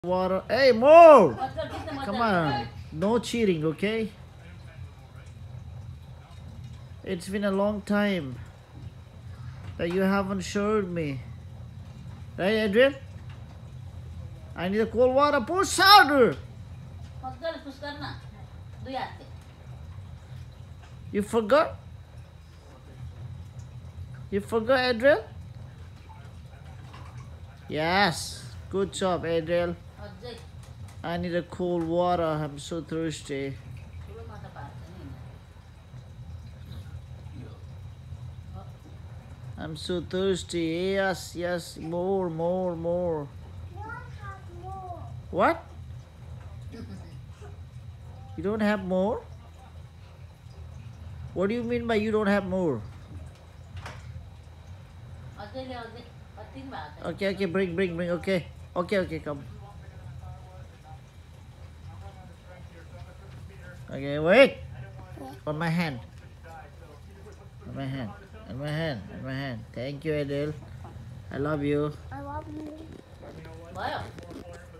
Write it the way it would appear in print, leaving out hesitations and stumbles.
Water. Hey, more! Come on. No cheating, okay? It's been a long time that you haven't showed me. Right, Adrian? I need a cold water. Push harder! You forgot? You forgot, Adrian? Yes. Good job, Adrian. I need a cold water. I'm so thirsty. I'm so thirsty. Yes, yes. More, more, more. What? You don't have more? What do you mean by you don't have more? Okay, okay, bring, okay. Okay, come. Okay, wait. On my hand. On my hand. On my hand. On my hand. Thank you, Adele. I love you. I love you.